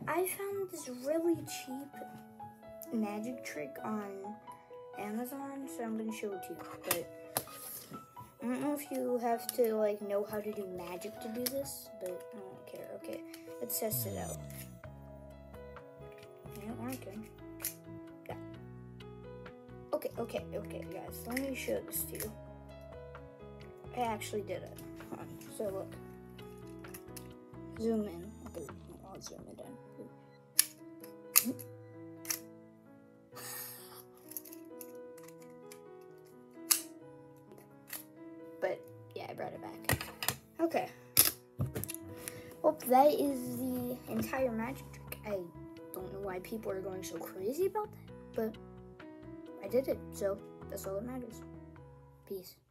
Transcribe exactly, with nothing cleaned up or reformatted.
I found this really cheap magic trick on Amazon, so I'm gonna show it to you. But I don't know if you have to like know how to do magic to do this, but I don't care. Okay, let's test it out. It ain't working. Yeah. Okay, okay, okay, guys. Let me show this to you. I actually did it. Hold on. So look. Zoom in. Okay, I'll zoom it in. But yeah, I brought it back. Okay. Well, that is the entire magic trick. I don't know why people are going so crazy about that, but I did it, so that's all that matters. Peace.